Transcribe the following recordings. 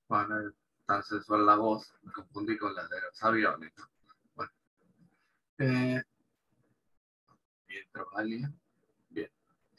Bueno, tan sensual la voz, me confundí con la de los aviones, ¿no? Bueno, mientras alguien. Bien.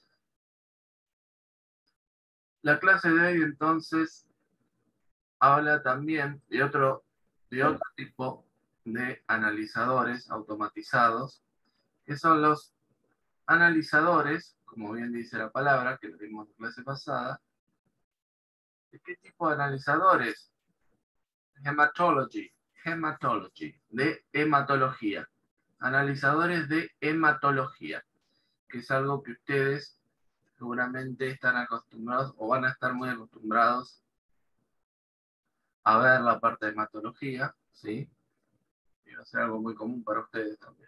La clase de hoy, entonces, habla también de otro tipo de analizadores automatizados, que son los analizadores, como bien dice la palabra, que lo vimos en la clase pasada. ¿De qué tipo de analizadores? Hematology, de hematología. Analizadores de hematología, que es algo que ustedes seguramente están acostumbrados o van a estar muy acostumbrados a ver la parte de hematología, ¿sí? Y va a ser algo muy común para ustedes también.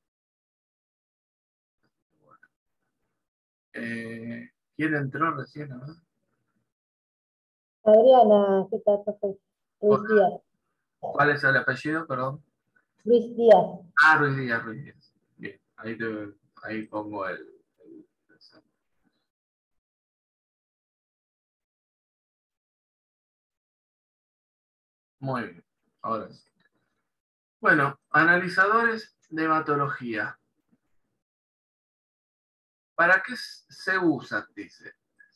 Bueno. ¿Quién entró recién? ¿No? Adriana, ¿qué tal, profe? Ruiz Díaz. ¿Cuál es el apellido? Perdón. Ruiz Díaz. Ah, Ruiz Díaz, Ruiz Díaz. Bien, ahí pongo el. Muy bien, ahora sí. Bueno, analizadores de hematología. ¿Para qué se usan? Dice.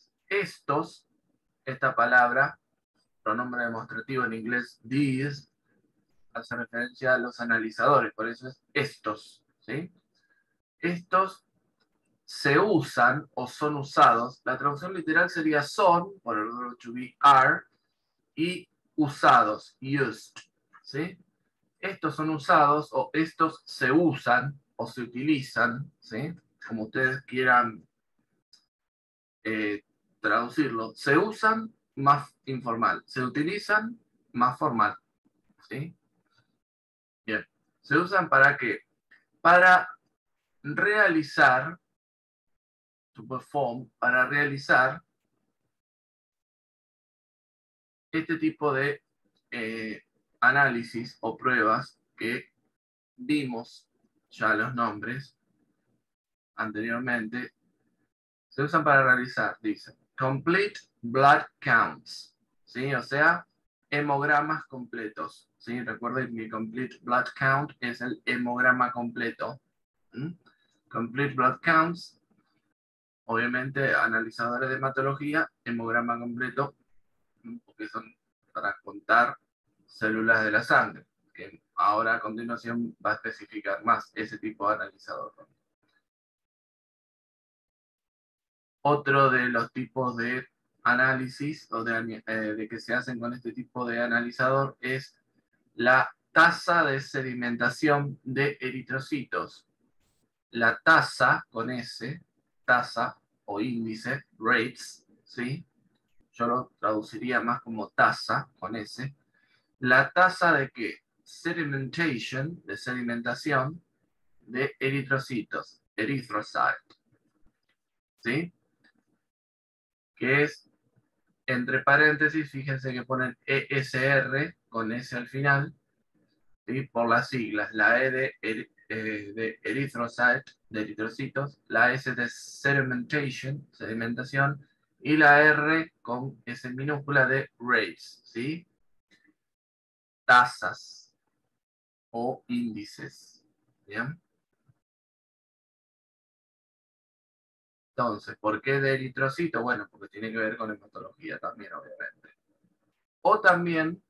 Esta palabra, pronombre demostrativo en inglés, these, hace referencia a los analizadores, por eso es estos, ¿sí? Estos se usan o son usados. La traducción literal sería son, por el verbo to be are, y usados, used, ¿sí? Estos son usados o estos se usan o se utilizan, ¿sí? Como ustedes quieran traducirlo. Se usan más informal, se utilizan más formal, ¿sí? Bien. ¿Se usan para qué? Para realizar, to perform, para realizar este tipo de análisis o pruebas que vimos ya los nombres anteriormente. Se usan para realizar, dice, complete blood counts, ¿sí? O sea, hemogramas completos, ¿sí? Recuerden que complete blood count es el hemograma completo. ¿Mm? Complete blood counts, obviamente analizadores de hematología, hemograma completo, porque son para contar células de la sangre, que ahora a continuación va a especificar más ese tipo de analizador. Otro de los tipos de análisis o de que se hacen con este tipo de analizador es la tasa de sedimentación de eritrocitos. La tasa con S, tasa o índice, rates, ¿sí? Yo lo traduciría más como tasa con S. La tasa de qué? Sedimentation, de sedimentación de eritrocitos, erythrocyte, ¿sí? Que es, entre paréntesis, fíjense que ponen ESR con S al final, ¿sí? Por las siglas, la E de erythrocyte, de eritrocitos, la S de sedimentation, sedimentación, y la R con S minúscula de rates, ¿sí? Tasas o índices, ¿bien? Entonces, ¿por qué de eritrocito? Bueno, porque tiene que ver con hematología también, obviamente. O también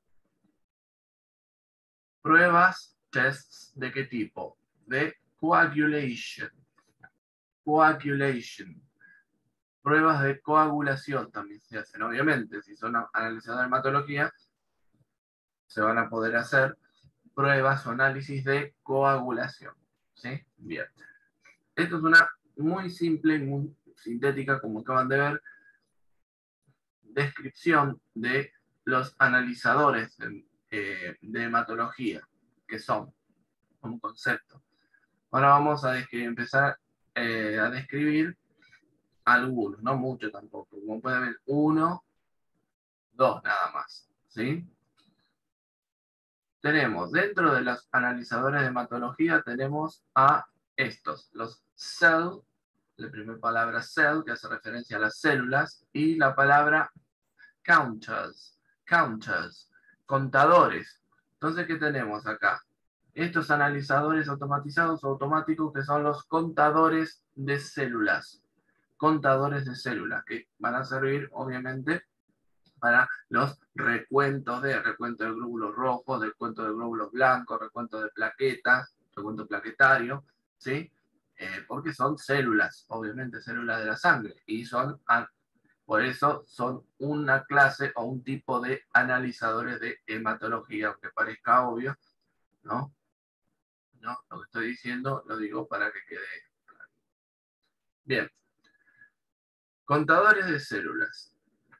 pruebas, tests, ¿de qué tipo? De coagulation. Coagulation. Pruebas de coagulación también se hacen. Obviamente, si son analizadas de hematología, se van a poder hacer pruebas o análisis de coagulación. ¿Sí? Bien. Esto es una muy simple y muy sintética, como acaban de ver, descripción de los analizadores de hematología, que son un concepto. Ahora vamos a empezar a describir algunos, no mucho tampoco. Como pueden ver, uno, dos nada más. ¿Sí? Tenemos, dentro de los analizadores de hematología, tenemos a estos, los cell, la primera palabra cell, que hace referencia a las células, y la palabra counters, counters, contadores. Entonces, ¿qué tenemos acá? Estos analizadores automatizados o automáticos que son los contadores de células. Contadores de células que van a servir, obviamente, para los recuento de glóbulos rojos, recuento de glóbulos blancos, recuento de plaquetas, recuento plaquetario, ¿sí? Porque son células, obviamente, células de la sangre, y son, por eso son una clase o un tipo de analizadores de hematología, aunque parezca obvio, ¿no? No, lo que estoy diciendo lo digo para que quede claro. Bien, contadores de células.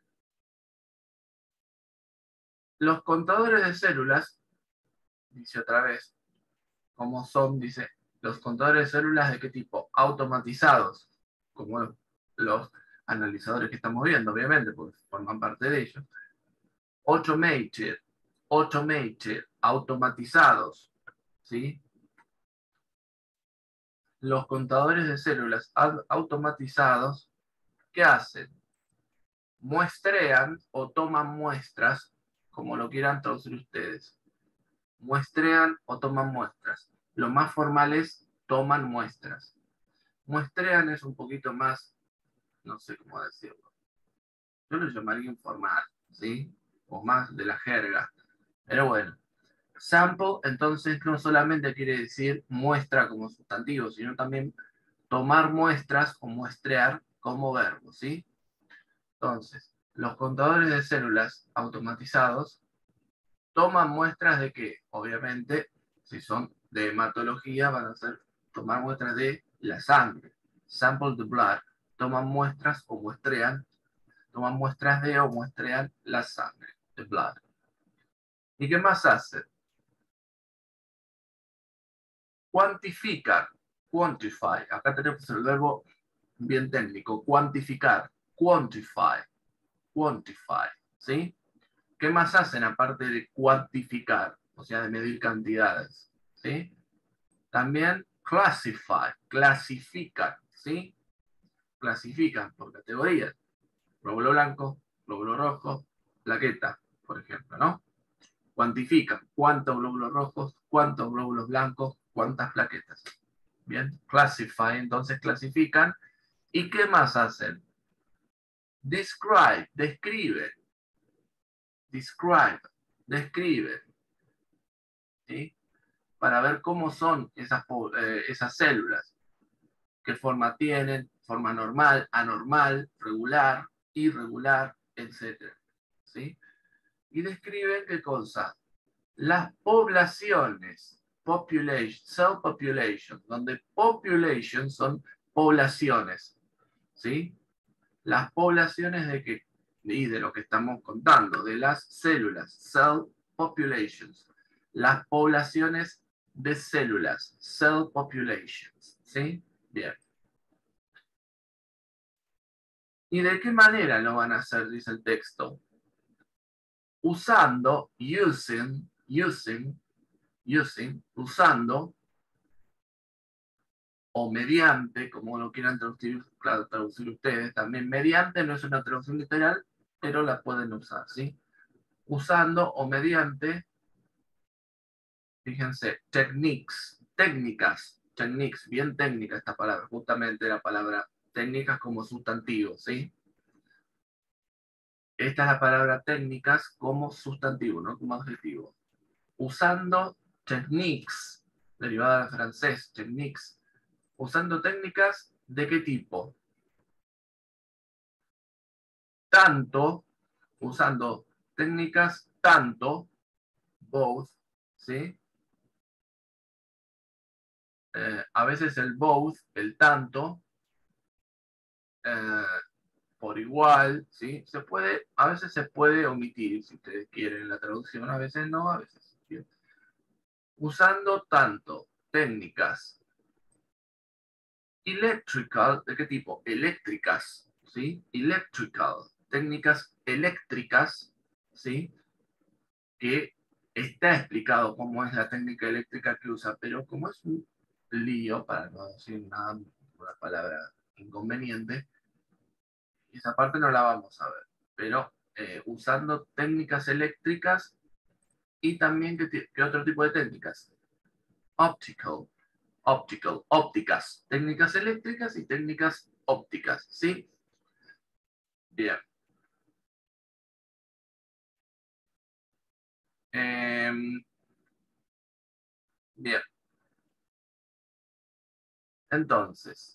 Los contadores de células, dice otra vez, como son, dice, los contadores de células de qué tipo? Automatizados, como los analizadores que estamos viendo, obviamente, porque forman parte de ellos. Automated, automatizados, ¿sí? Los contadores de células automatizados, ¿qué hacen? Muestrean o toman muestras, como lo quieran traducir ustedes. Muestrean o toman muestras. Lo más formal es toman muestras. Muestrean es un poquito más, no sé cómo decirlo. Yo lo llamaría informal, ¿sí? O más de la jerga. Pero bueno. Sample, entonces, no solamente quiere decir muestra como sustantivo, sino también tomar muestras o muestrear como verbo, ¿sí? Entonces, los contadores de células automatizados toman muestras de qué, obviamente, si son de hematología, van a ser tomar muestras de la sangre. Sample the blood. Toman muestras o muestrean, toman muestras de o muestrean la sangre, the blood. ¿Y qué más hacen? Cuantifican, quantify. Acá tenemos el verbo bien técnico, cuantificar, quantify, quantify, ¿sí? ¿Qué más hacen aparte de cuantificar? O sea, de medir cantidades, ¿sí? También classify, clasifican, ¿sí? Clasifican por categorías. Glóbulo blanco, glóbulo rojo, plaqueta, por ejemplo, ¿no? Cuantifican cuántos glóbulos rojos, cuántos glóbulos blancos, cuántas plaquetas. Bien, classify, entonces clasifican. ¿Y qué más hacen? Describe, describen. Describe, describen. ¿Sí? Para ver cómo son esas células, qué forma tienen, forma normal, anormal, regular, irregular, etc. ¿Sí? Y describen qué cosa. Las poblaciones, population, cell population, donde population son poblaciones, ¿sí? Las poblaciones de qué, y de lo que estamos contando, de las células, cell populations, las poblaciones de células, cell populations, ¿sí? Bien. ¿Y de qué manera lo van a hacer? Dice el texto. Usando, usando, o mediante, como lo quieran traducir ustedes, también mediante no es una traducción literal, pero la pueden usar, ¿sí? Usando o mediante, fíjense, técnicas, bien técnica esta palabra, justamente la palabra técnicas como sustantivo, ¿sí? Esta es la palabra técnicas como sustantivo, no como adjetivo. Usando techniques, derivada del francés, techniques, usando técnicas de qué tipo. Tanto, usando técnicas tanto, both, ¿sí? A veces el both, el tanto, eh, por igual, ¿sí? A veces se puede omitir, si ustedes quieren la traducción, a veces no, a veces sí. Usando tanto técnicas electrical, ¿de qué tipo? Eléctricas, ¿sí? Electrical, técnicas eléctricas, ¿sí? Que está explicado cómo es la técnica eléctrica que usa, pero como es un lío, para no decir nada, una palabra inconveniente, esa parte no la vamos a ver. Pero usando técnicas eléctricas y también ¿qué otro tipo de técnicas? Ópticas, técnicas eléctricas y técnicas ópticas, ¿sí? Bien. Bien. Entonces,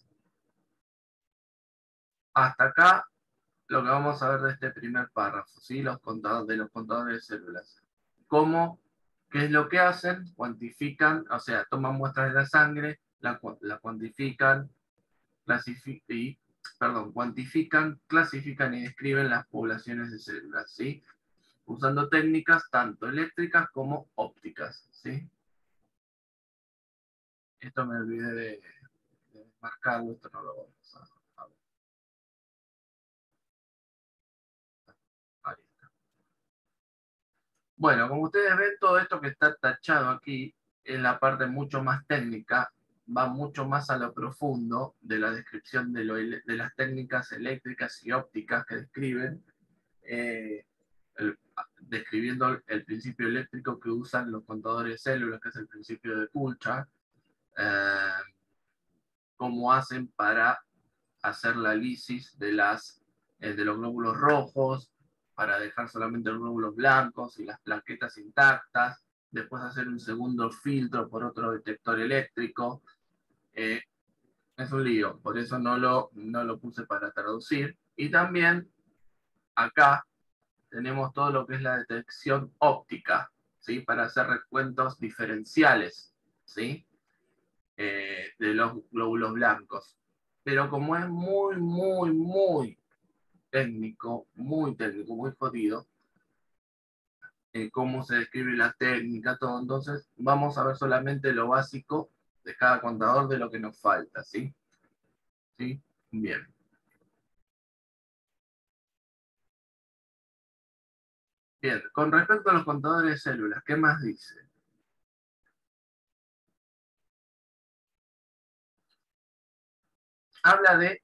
hasta acá lo que vamos a ver de este primer párrafo, ¿sí? Los contadores de células. ¿Cómo? ¿Qué es lo que hacen? Cuantifican, o sea, toman muestras de la sangre, la cuantifican, cuantifican, clasifican y describen las poblaciones de células, ¿sí? Usando técnicas tanto eléctricas como ópticas, ¿sí? Esto me olvidé de marcarlo, esto no lo vamos a ver. Ahí está. Bueno, como ustedes ven, todo esto que está tachado aquí es la parte mucho más técnica, va mucho más a lo profundo de la descripción de las técnicas eléctricas y ópticas que describen, eh, describiendo el principio eléctrico que usan los contadores de células, que es el principio de Coulthard, eh, cómo hacen para hacer la lisis de los glóbulos rojos, para dejar solamente los glóbulos blancos y las plaquetas intactas, después hacer un segundo filtro por otro detector eléctrico. Eh, es un lío, por eso no lo puse para traducir. Y también acá tenemos todo lo que es la detección óptica, ¿sí? Para hacer recuentos diferenciales, ¿sí? De los glóbulos blancos. Pero como es muy técnico, muy jodido, cómo se describe la técnica, todo, entonces vamos a ver solamente lo básico de cada contador de lo que nos falta, ¿sí? ¿Sí? Bien. Bien, con respecto a los contadores de células, ¿qué más dice? Habla de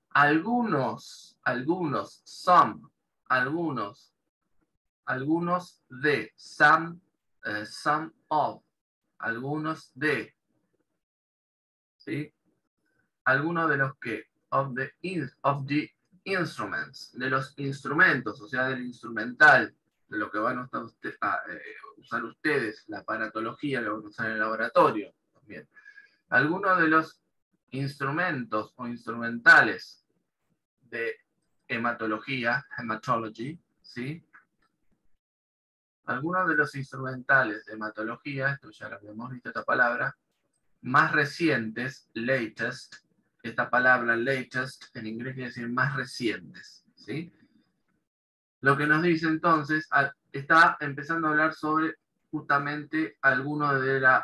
algunos de, some of, algunos de, ¿sí? Algunos de los que, of the instruments, de los instrumentos, o sea, del instrumental, de lo que van a usar ustedes, la aparatología, lo van a usar en el laboratorio también. Algunos de los instrumentos o instrumentales de hematology, ¿sí? Algunos de los instrumentales de hematología, esto ya lo habíamos visto esta palabra, más recientes, latest, esta palabra latest en inglés quiere decir más recientes, ¿sí? Lo que nos dice entonces, está empezando a hablar sobre justamente algunos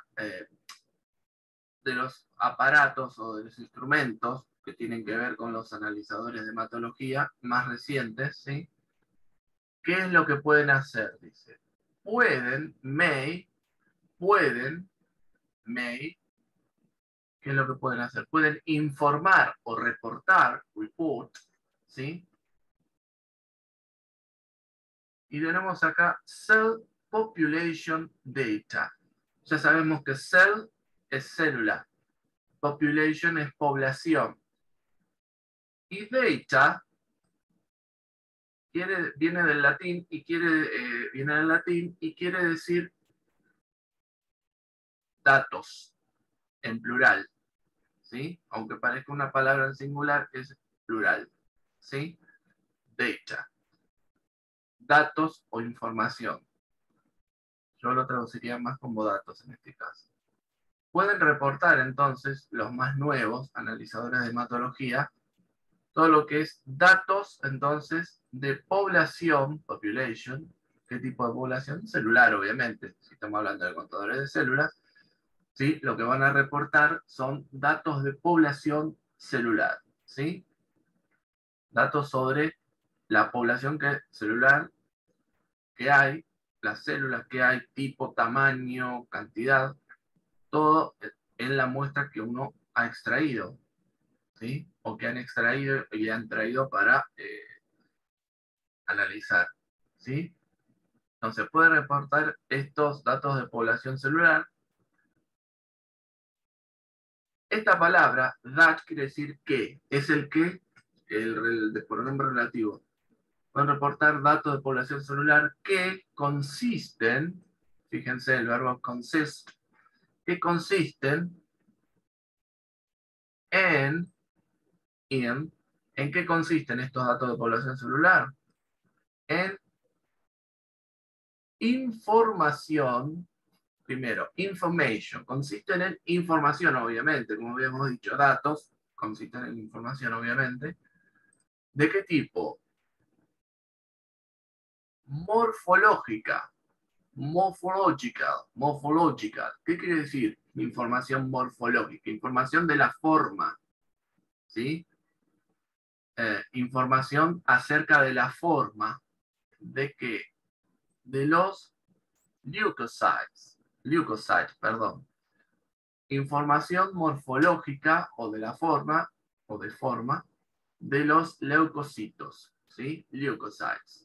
de los aparatos o de los instrumentos que tienen que ver con los analizadores de hematología más recientes, ¿sí? ¿Qué es lo que pueden hacer? Dice, pueden, ¿qué es lo que pueden hacer? Pueden informar o reportar, report, ¿sí? Y tenemos acá Cell Population Data. Ya sabemos que cell es célula, population es población. Y data viene del latín y quiere decir datos en plural, ¿sí? Aunque parezca una palabra en singular, es plural, ¿sí? Data, datos o información. Yo lo traduciría más como datos en este caso. Pueden reportar entonces los más nuevos analizadores de hematología todo lo que es datos entonces de población, population. ¿Qué tipo de población? Celular, obviamente. Si estamos hablando de contadores de células, ¿sí? Lo que van a reportar son datos de población celular, ¿sí? Datos sobre la población celular que hay, las células que hay, tipo, tamaño, cantidad, todo en la muestra que uno ha extraído, ¿sí? O que han extraído y han traído para analizar. ¿sí? Entonces puede reportar estos datos de población celular. Esta palabra, that, quiere decir que, es el que, el pronombre relativo. Pueden reportar datos de población celular que consisten, fíjense el verbo consist, que consisten en, ¿en qué consisten estos datos de población celular? En información, primero, information, consisten en información, obviamente, como habíamos dicho, datos, consisten en información, obviamente. ¿De qué tipo? Morfológica, morphological. ¿Qué quiere decir información morfológica? Información de la forma, ¿sí? Información acerca de la forma de que de los leukocytes, perdón. Información morfológica o de la forma o de forma de los leucocitos, ¿sí? Leukocytes.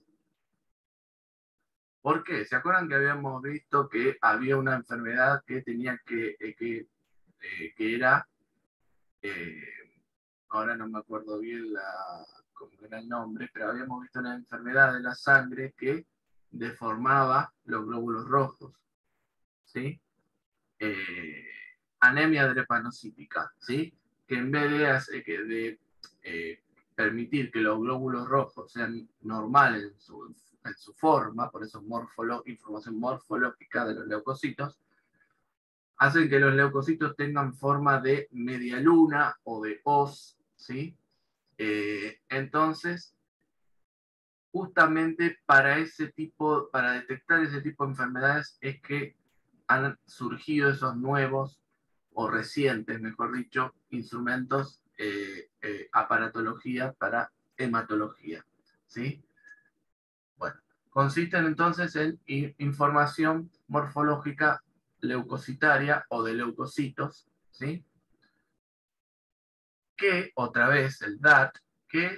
¿Por qué? ¿Se acuerdan que habíamos visto que había una enfermedad que tenía que era, eh, ahora no me acuerdo bien cómo era el nombre, pero habíamos visto una enfermedad de la sangre que deformaba los glóbulos rojos, ¿sí? Eh, Anemia drepanocítica, ¿sí? Que en vez de eh, permitir que los glóbulos rojos sean normales en su forma, por eso información morfológica de los leucocitos, hacen que los leucocitos tengan forma de media luna o de hoz, ¿sí? Entonces, justamente para detectar ese tipo de enfermedades es que han surgido esos nuevos, o recientes, mejor dicho, instrumentos, aparatología para hematología, ¿sí? Bueno, consisten entonces en información morfológica leucocitaria o de leucocitos, ¿sí? Que, otra vez, el DAT, que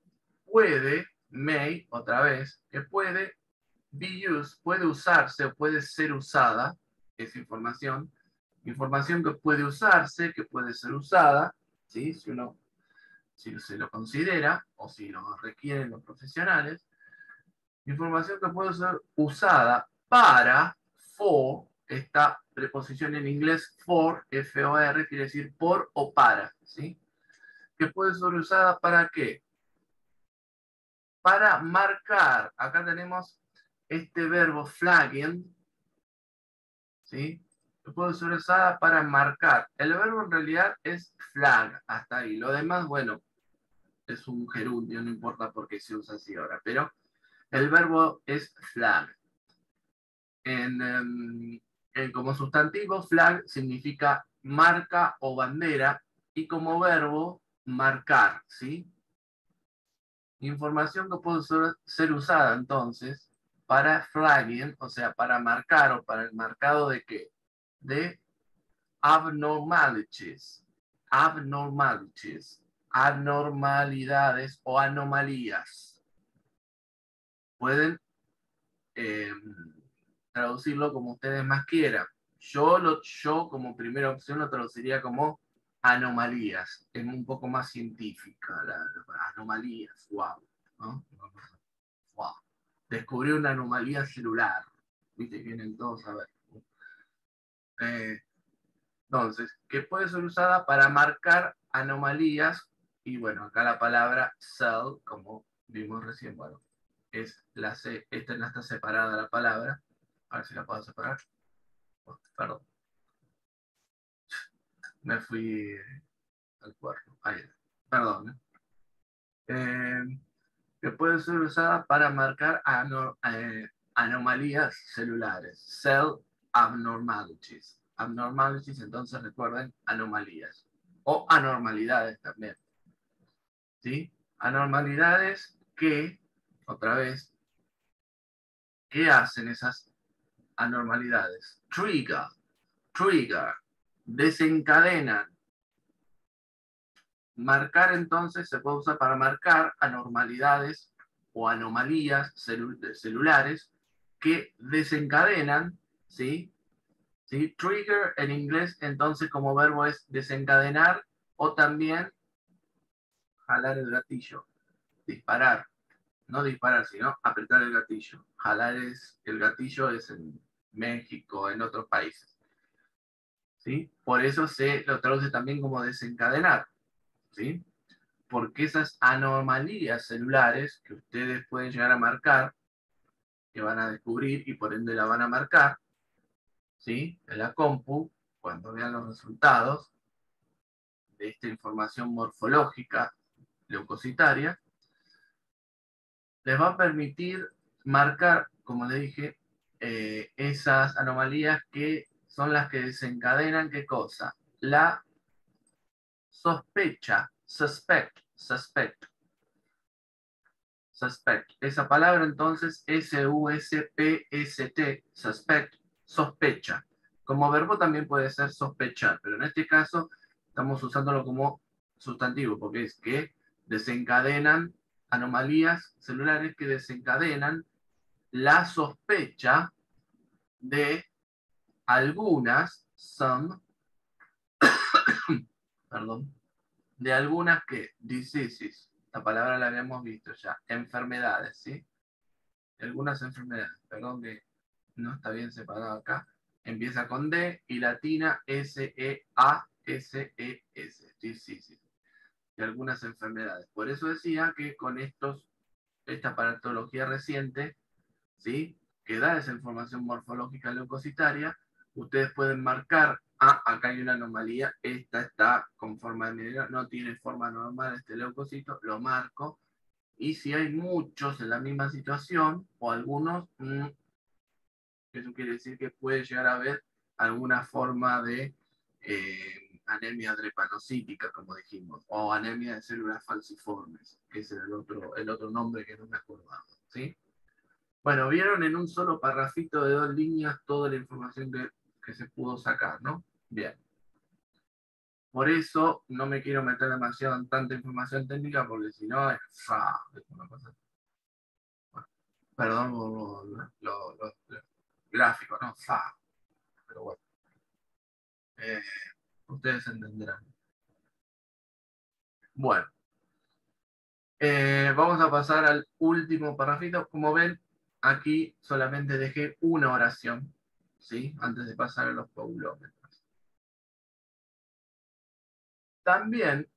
otra vez, que puede puede usarse o puede ser usada, esa información que puede usarse, que puede ser usada, ¿sí? Si se lo considera o si lo requieren los profesionales, información que puede ser usada para, esta preposición en inglés for, F-O-R, quiere decir por o para, ¿sí? Que puede ser usada para qué? Para marcar, acá tenemos este verbo flagging, ¿sí? Que puede ser usada para marcar. El verbo en realidad es flag, hasta ahí. Lo demás, bueno, es un gerundio, no importa por qué se usa así ahora, pero el verbo es flag. Como sustantivo, flag significa marca o bandera, y como verbo, marcar, ¿sí? Información que puede ser usada entonces para flagging, o sea, para marcar o para el marcado de qué? De abnormalities, abnormalidades o anomalías. Pueden eh, traducirlo como ustedes más quieran. Yo como primera opción lo traduciría como anomalías. Es un poco más científica, anomalías, wow, ¿no? Wow. Descubrí una anomalía celular. Viste, vienen todos a ver. Eh, entonces, que puede ser usada para marcar anomalías, y bueno, acá la palabra cell, como vimos recién, bueno, es la C, esta no está separada la palabra, a ver si la puedo separar. Oh, perdón, me fui al cuerpo, ahí, perdón. Que puede ser usada para marcar anomalías celulares, cell abnormalities. Abnormalities, entonces recuerden, anomalías o anormalidades también, ¿sí? Anormalidades que, otra vez, ¿qué hacen esas anormalidades? Trigger, desencadenan. Marcar entonces se puede usar para marcar anormalidades o anomalías celulares que desencadenan, ¿sí? ¿Sí? Trigger en inglés, entonces como verbo es desencadenar o también jalar el gatillo, disparar. No disparar, sino apretar el gatillo. Jalar el gatillo es en México, en otros países. ¿Sí? Por eso se lo traduce también como desencadenar. ¿Sí? Porque esas anomalías celulares que ustedes pueden llegar a marcar, que van a descubrir y por ende la van a marcar, ¿sí? En la compu, cuando vean los resultados de esta información morfológica leucocitaria, les va a permitir marcar, como le dije, esas anomalías que son las que desencadenan, ¿qué cosa? La sospecha, suspect. Esa palabra entonces, S-U-S-P-S-T, suspect, sospecha. Como verbo también puede ser sospechar, pero en este caso estamos usándolo como sustantivo, porque es que desencadenan anomalías celulares que desencadenan la sospecha de algunas, some, perdón, de algunas que, diseases, la palabra la habíamos visto ya, enfermedades, ¿sí? Algunas enfermedades, perdón que no está bien separado acá, empieza con D y latina S-E-A-S-E-S, diseases, de algunas enfermedades. Por eso decía que con esta aparatología reciente, ¿sí? Que da esa información morfológica leucocitaria, ustedes pueden marcar, acá hay una anomalía, esta está con forma de medida, no tiene forma normal este leucocito, lo marco, y si hay muchos en la misma situación, o algunos, eso quiere decir que puede llegar a haber alguna forma de anemia drepanocítica, como dijimos, o anemia de células falciformes, que es el otro nombre que no me acordaba, ¿sí? Bueno, vieron en un solo parrafito de 2 líneas toda la información que se pudo sacar, ¿no? Bien. Por eso no me quiero meter demasiado en tanta información técnica, porque si no es una cosa. Bueno, perdón por lo gráfico, ¿no? Pero bueno, eh, ustedes entenderán. Bueno, vamos a pasar al último parrafito. Como ven, aquí solamente dejé una oración, ¿sí? Antes de pasar a los paulómetros. También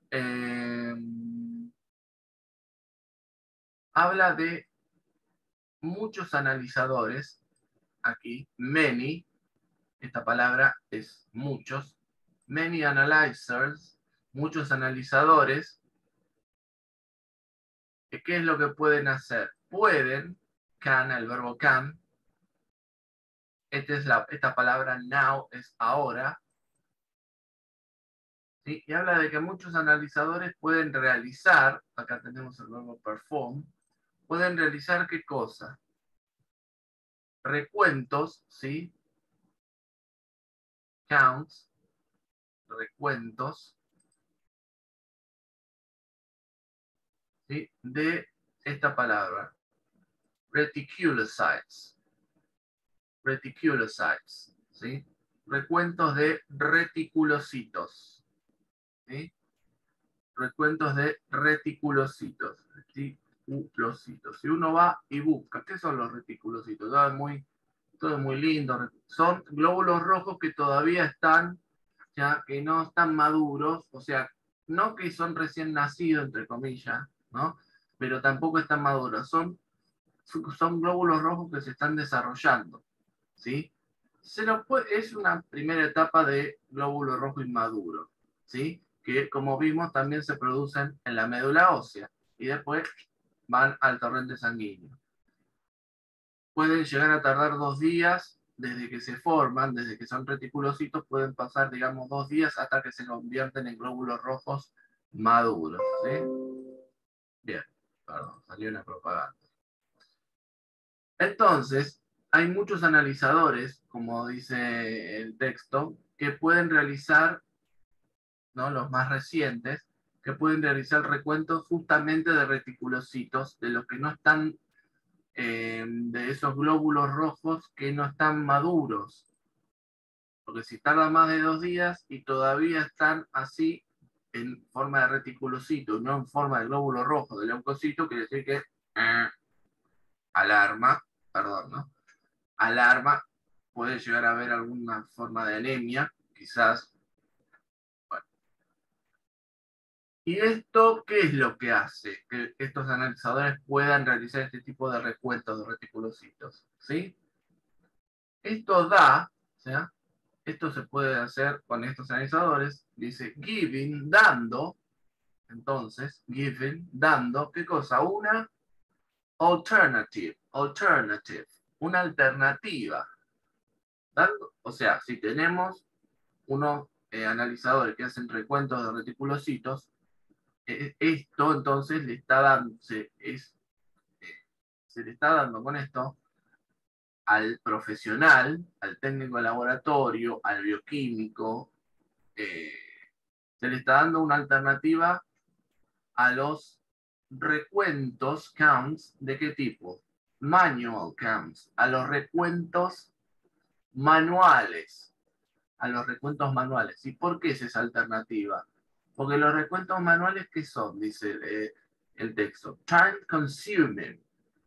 habla de muchos analizadores, aquí, many, esta palabra es muchos, many analyzers, muchos analizadores, ¿qué es lo que pueden hacer? Pueden, can, el verbo can, esta palabra now es ahora, ¿sí? Y habla de que muchos analizadores pueden realizar, acá tenemos el verbo perform, pueden realizar ¿qué cosa? Recuentos, ¿sí? Counts, recuentos, ¿sí? De esta palabra, reticulocytes, ¿sí? Recuentos de reticulocitos, ¿sí? Recuentos de reticulocitos, Si uno va y busca, ¿qué son los reticulocitos? Todo es muy lindo. Son glóbulos rojos que todavía están, ya que no están maduros, o sea, no que son recién nacidos, entre comillas, ¿no? Pero tampoco están maduros. Son glóbulos rojos que se están desarrollando, ¿sí? Es una primera etapa de glóbulo rojo inmaduro, ¿sí? Que como vimos también se producen en la médula ósea y después van al torrente sanguíneo. Pueden llegar a tardar 2 días desde que se forman, desde que son reticulocitos, pueden pasar, digamos, 2 días hasta que se convierten en glóbulos rojos maduros, ¿sí? Bien, perdón, salió una propaganda. Entonces, hay muchos analizadores, como dice el texto, que pueden realizar, ¿no? Los más recientes, que pueden realizar recuentos justamente de reticulocitos, de los que no están, de esos glóbulos rojos que no están maduros. Porque si tardan más de 2 días y todavía están así, en forma de reticulocito, no en forma de glóbulo rojo, de leucocito, quiere decir que alarma, perdón, ¿no? Alarma, puede llegar a haber alguna forma de anemia, quizás. Bueno. ¿Y esto qué es lo que hace que estos analizadores puedan realizar este tipo de recuentos de reticulocitos? ¿Sí? Esto da, o sea, esto se puede hacer con estos analizadores, dice giving, dando, entonces, giving, dando, ¿qué cosa? Una alternative, una alternativa. Dando, o sea, si tenemos unos analizadores que hacen recuentos de reticulocitos, esto entonces le está dando, se le está dando con esto al profesional, al técnico de laboratorio, al bioquímico, eh, se le está dando una alternativa a los recuentos, counts, ¿de qué tipo? Manual counts, a los recuentos manuales, a los recuentos manuales. ¿Y por qué es esa alternativa? Porque los recuentos manuales, ¿qué son? Dice el texto. Time consuming.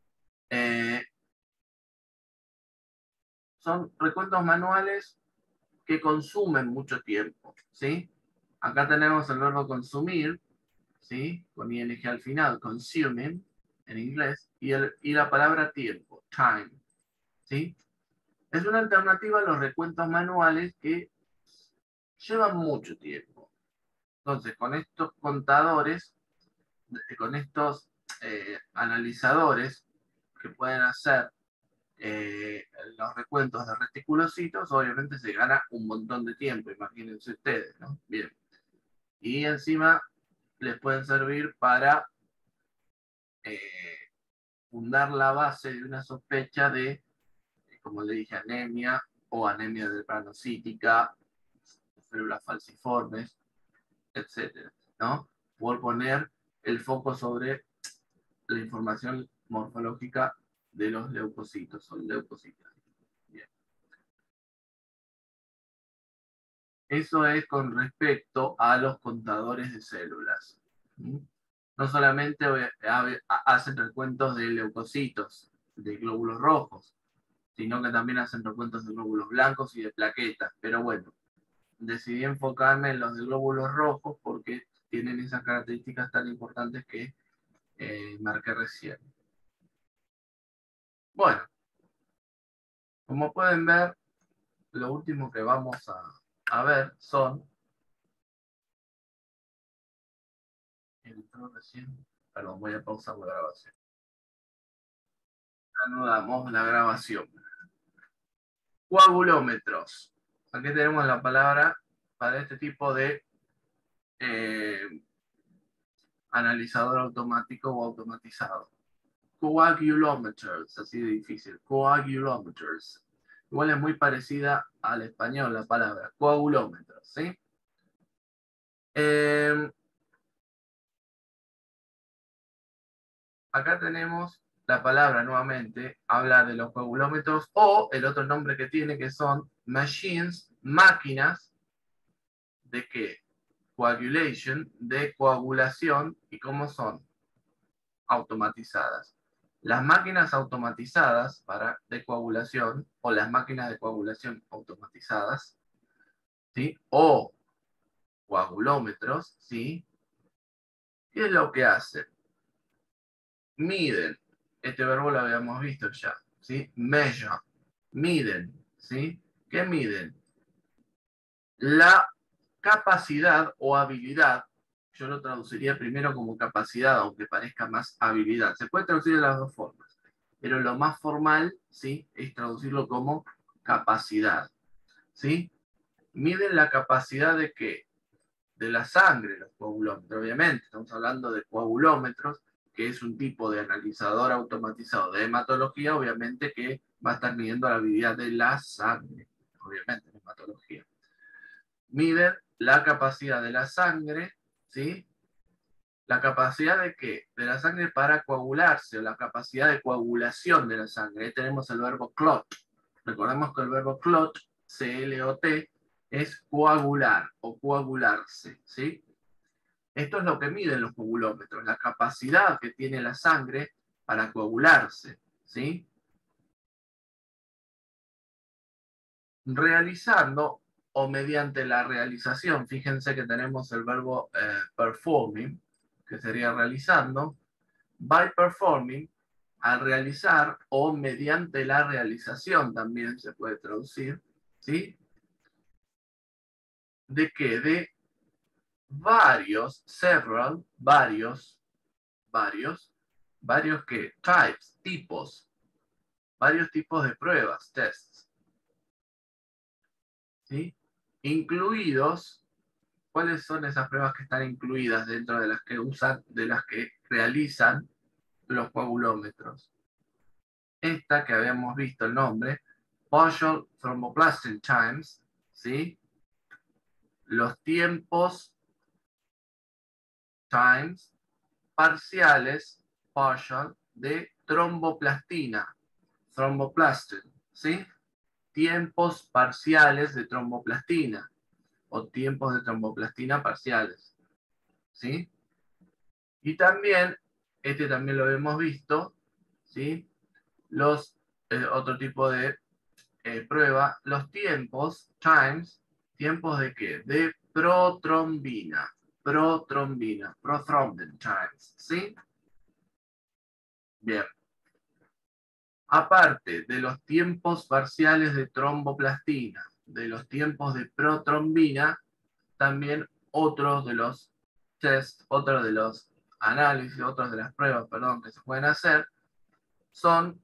Son recuentos manuales que consumen mucho tiempo, ¿sí? Acá tenemos el verbo consumir, ¿sí? Con ing al final, consuming, en inglés, y la palabra tiempo, time, ¿sí? Es una alternativa a los recuentos manuales que llevan mucho tiempo. Entonces, con estos contadores, con estos analizadores que pueden hacer los recuentos de reticulocitos, obviamente se gana un montón de tiempo, imagínense ustedes, ¿no? Bien. Y encima les pueden servir para fundar la base de una sospecha de, como le dije, anemia o anemia drepanocytica, células falciformes, etcétera, ¿no? Por poner el foco sobre la información morfológica de los leucocitos o leucocitos. Bien. Eso es con respecto a los contadores de células. No solamente hacen recuentos de leucocitos, de glóbulos rojos, sino que también hacen recuentos de glóbulos blancos y de plaquetas. Pero bueno, decidí enfocarme en los de glóbulos rojos porque tienen esas características tan importantes que marqué recién. Bueno, como pueden ver, lo último que vamos a ver son... Perdón, voy a pausar la grabación. Anudamos la grabación. Coagulómetros. Aquí tenemos la palabra para este tipo de analizador automático o automatizado. Coagulometers, así de difícil. Coagulometers. Igual es muy parecida al español la palabra. Coagulómetros, ¿sí? Acá tenemos la palabra nuevamente, habla de los coagulómetros o el otro nombre que tiene que son machines, máquinas, ¿de qué? Coagulation, de coagulación, ¿y cómo son? Automatizadas. Las máquinas automatizadas de coagulación o las máquinas de coagulación automatizadas, ¿sí? O coagulómetros, ¿sí? ¿Qué es lo que hacen? Miden. Este verbo lo habíamos visto ya, ¿sí? Measure. Miden, ¿sí? ¿Qué miden? La capacidad o habilidad, yo lo traduciría primero como capacidad, aunque parezca más habilidad. Se puede traducir de las dos formas, pero lo más formal, ¿sí? Es traducirlo como capacidad, ¿sí? Miden la capacidad de qué? De la sangre, los coagulómetros, obviamente. Estamos hablando de coagulómetros, que es un tipo de analizador automatizado de hematología, obviamente que va a estar midiendo la habilidad de la sangre, obviamente en hematología. Miden la capacidad de la sangre, ¿sí? La capacidad de qué? De la sangre para coagularse, o la capacidad de coagulación de la sangre. Ahí tenemos el verbo clot. Recordemos que el verbo clot, C-L-O-T, es coagular o coagularse, ¿sí? Esto es lo que miden los coagulómetros, la capacidad que tiene la sangre para coagularse, ¿sí? Realizando o mediante la realización, fíjense que tenemos el verbo performing, que sería realizando, by performing, al realizar o mediante la realización también se puede traducir, ¿sí? ¿De qué? De varios, several, varios que, types, tipos, varios tipos de pruebas, tests, ¿sí? Incluidos, ¿cuáles son esas pruebas que están incluidas dentro de las que usan, de las que realizan los coagulómetros? Esta que habíamos visto el nombre, partial thromboplastin times, ¿sí? Los tiempos times parciales, partial, de tromboplastina, thromboplastin, ¿sí? Tiempos parciales de tromboplastina o tiempos de tromboplastina parciales, ¿sí? Y también, este también lo hemos visto, ¿sí? Los, otro tipo de prueba, los tiempos, times, tiempos de qué? De protrombina, prothrombin times, ¿sí? Bien. Aparte de los tiempos parciales de tromboplastina, de los tiempos de protrombina, también otros de los tests, otros de los análisis, otras de las pruebas, perdón, que se pueden hacer, son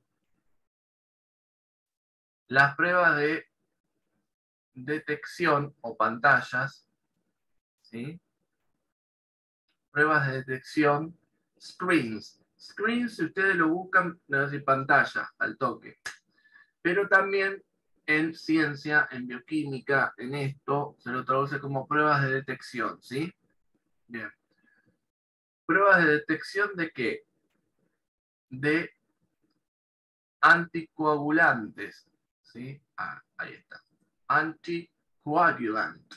las pruebas de detección o pantallas, ¿sí? Pruebas de detección, screens. Screens, si ustedes lo buscan, le van a decir pantalla, al toque. Pero también en ciencia, en bioquímica, en esto, se lo traduce como pruebas de detección, ¿sí? Bien. ¿Pruebas de detección de qué? De anticoagulantes, ¿sí? Ah, ahí está. Anticoagulant,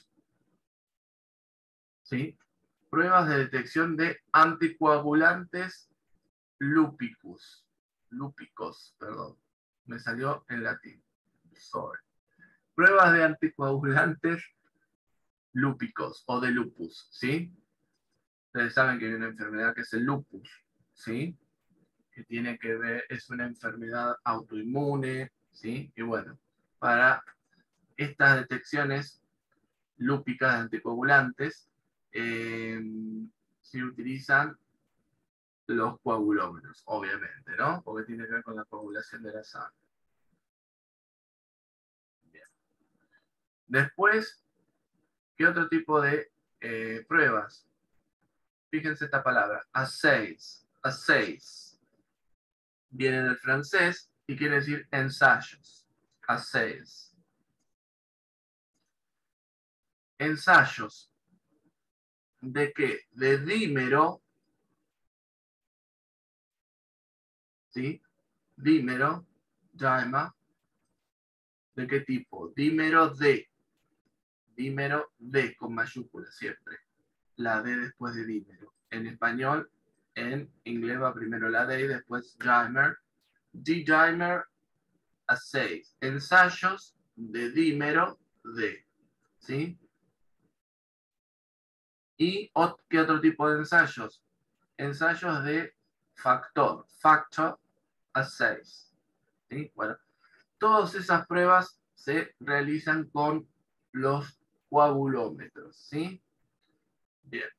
¿sí? Pruebas de detección de anticoagulantes lúpicos, perdón. Me salió en latín. Sorry. Pruebas de anticoagulantes lúpicos o de lupus, ¿sí? Ustedes saben que hay una enfermedad que es el lupus, ¿sí? Que tiene que ver, es una enfermedad autoinmune, ¿sí? Y bueno, para estas detecciones lúpicas de anticoagulantes, se utilizan los coagulómetros, obviamente, ¿no? Porque tiene que ver con la coagulación de la sangre. Bien. Después, ¿qué otro tipo de pruebas? Fíjense esta palabra, assays. Assays. Viene del francés y quiere decir ensayos. Assays. Ensayos. ¿De qué? De dímero, ¿sí? Dímero, dimer. ¿De qué tipo? Dímero de con mayúscula siempre. La D después de dímero. En español, en inglés va primero la D y después dimer. D-dimer assays. Ensayos de dímero D. ¿Sí? ¿Y qué otro tipo de ensayos? Ensayos de factor assays. ¿Sí? Bueno, todas esas pruebas se realizan con los coagulómetros, ¿sí? Bien.